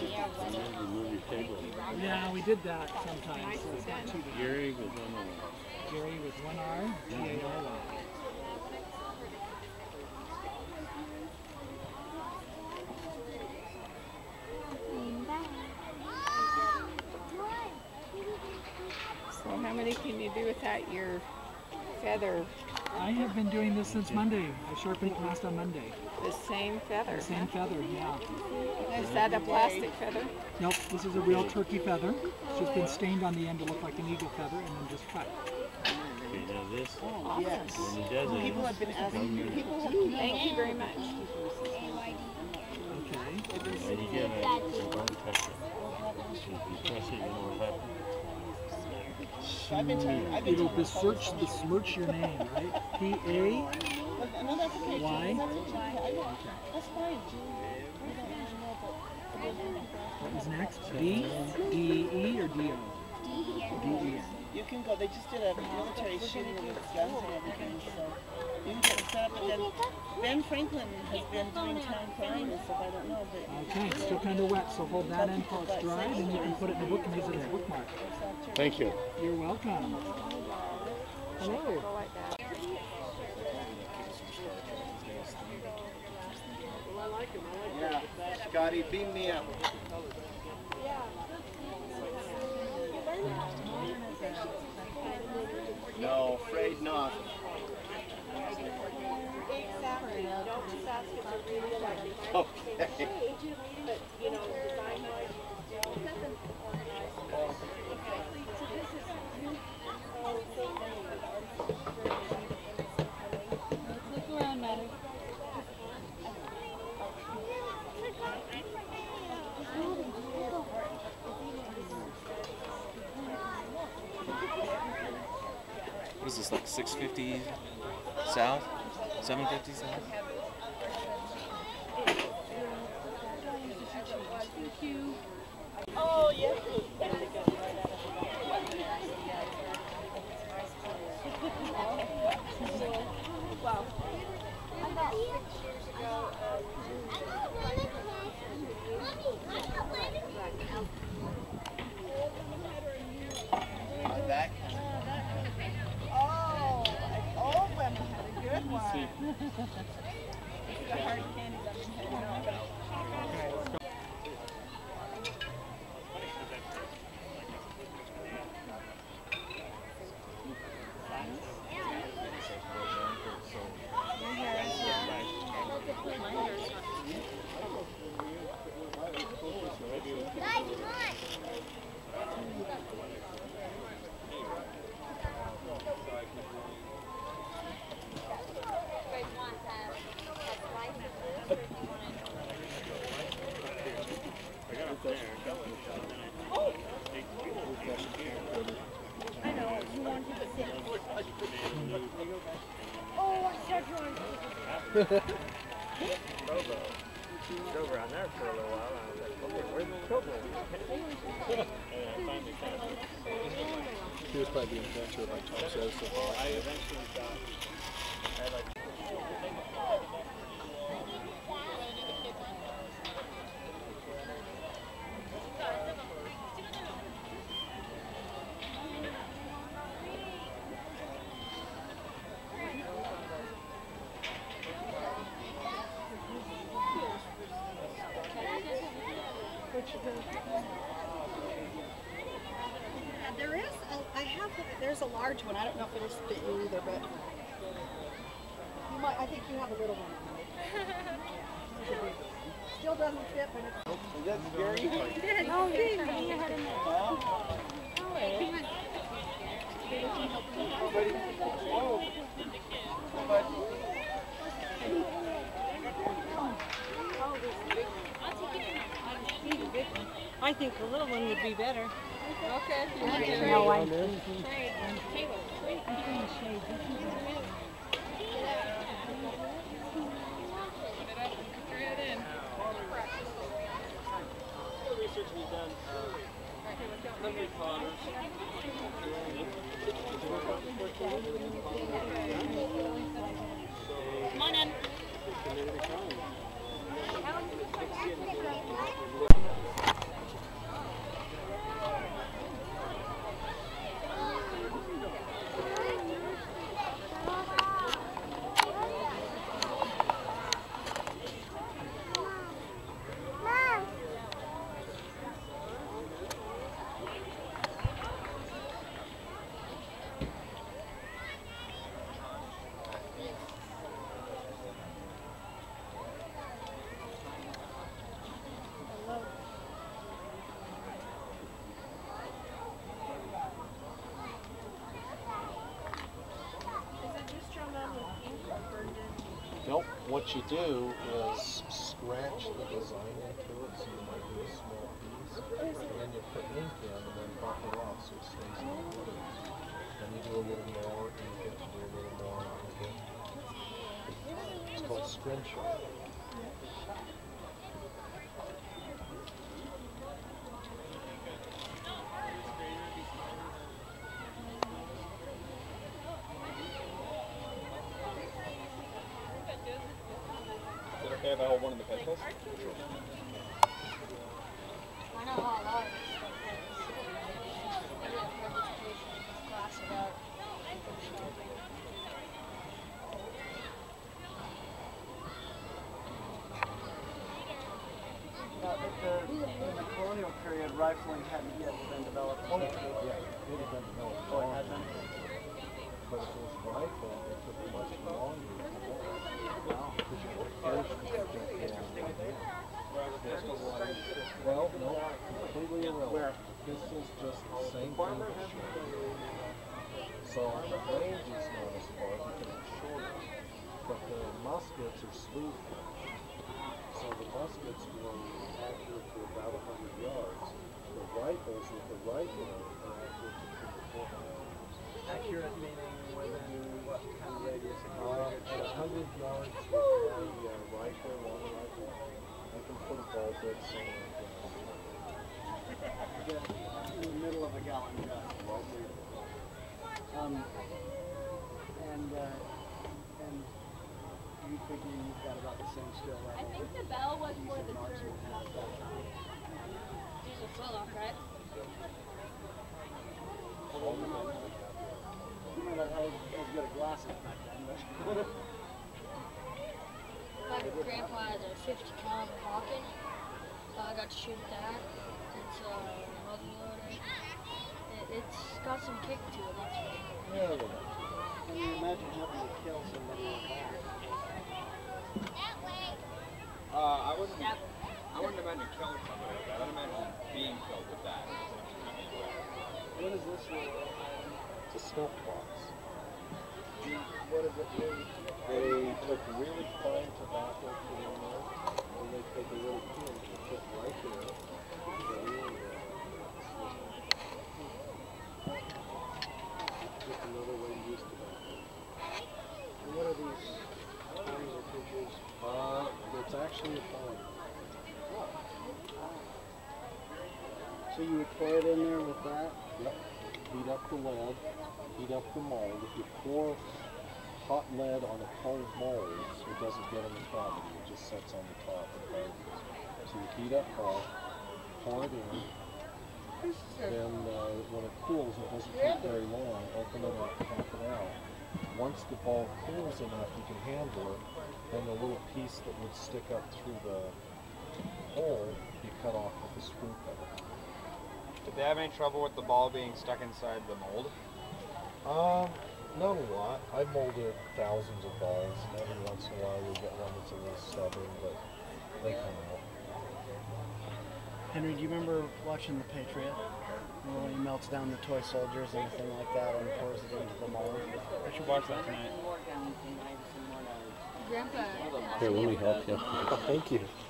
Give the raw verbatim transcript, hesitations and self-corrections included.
Yeah, we did that sometimes, so it's not too bad. Gary with one R. Gary with one R, G A R Y. So how many can you do without your feather? I have been doing this since Monday. I sharpened last on Monday. The same feather? The same feather, yeah. Is that a plastic feather? Nope, this is a real turkey feather. It's just been stained on the end to look like an eagle feather and then just cut. Okay, now this, Awesome. Yes. when he does it, People have been asking. People have Thank you very much. Okay. and you get a, don't touch it. If you touch it, you know what happens. I've been telling, I've been It'll telling besmirch, besmirch your name, right? P A No, that's okay. Y. That's fine. What was next? D? D E or D O? D E. You can go. They just did a military shooting with guns and everything, so you can get set up. And then Ben Franklin has been doing town crime and stuff. I don't know, but Okay, it's still kind of wet, so hold that end till it's dry, then you can put it in the book and use it as a bookmark. Thank you. You're welcome. Hello. Go like that. Yeah, Scotty, beam me up. No, afraid not. Okay. Look around, Maddie. What is this, like six fifty south? seven fifty south? oh yes. Well, about six years ago, My back. Oh, Orem had a good one. The hard candy that I've been having. I know, you want to sit. Oh, I saw drawing. Over on there for a little while. I was like, okay, where's the trouble? He was probably the inventor, like Tom says. So I eventually got, I had like, There is, a, I have, there's a large one. I don't know if it'll fit you either, but you might, I think you have a little one. Still doesn't fit, but it's... is that scary? No, you had him there. I think the little one would be better. Okay, if you want to. No, I Trade. research we've done, hundred potters. Come on in. what you do is scratch the design into it, so you might do a small piece, and then you put ink in and then buff it off so it stays in the wood. Then you do a little more ink it, do a little more ink it. It's called scrunching. Okay, if I hold one of the pencils? I know how a lot of this stuff is. I did a presentation in this class about Uh, but the, in the colonial period, rifling hadn't yet been developed. Oh, yeah, it had been developed. Oh, it had been? But if it was rifle, it took much longer to roll. Because you were first to get Well, no, completely irrelevant. This is just the same thing as shooting. So the range is not as far because it's shorter. But the muskets are sleeve cut. So the muskets were accurate to about one hundred yards. The rifles with the rifle are accurate to three to four hundred yards. Accurate meaning within what kind of radius? Um, at one hundred yards with my uh, rifle, long rifle, I can put a ball bit somewhere. In the middle of a gallon gun. Um, and, uh, and you figure you've got about the same skill level. I think the bell was for the third. These are full off, right? You might not have as good at glasses back then, but... My grandpa has a fifty caliber Hawken. So I got to shoot that. It's a multi-loader. It, it's got some kick to it, that's for sure. Yeah, well, Can you imagine having to kill somebody with that? Uh, I wouldn't. Yep. I wouldn't imagine killing somebody with that. I'd imagine being killed with that. What is this for? it's a snuff box. What does it do? They took really fine tobacco, put in there, and they take a little pin and put right there. Go in there. Just another way to use tobacco. And what are these things or pictures? Uh, it's actually a fine. So you would pour it in there with that? Yep. Heat up the lead, heat up the mold. If you pour hot lead on a cold mold, it doesn't get in the cavity, it just sets on the top and burns. So you heat up hot, pour it in, then uh, when it cools, it doesn't take very long, open it up, pop it out. Once the ball cools enough you can handle it, then the little piece that would stick up through the hole, you cut off with a screw cutter. Did they have any trouble with the ball being stuck inside the mold? Um, not a lot. I've molded thousands of balls, and every once in a while you'll get one that's a little stubborn, but they come out. Henry, do you remember watching The Patriot? When he melts down the toy soldiers and everything like that and pours it into the mold? I should watch that tonight. Grandpa. Here, let me help you. Thank you.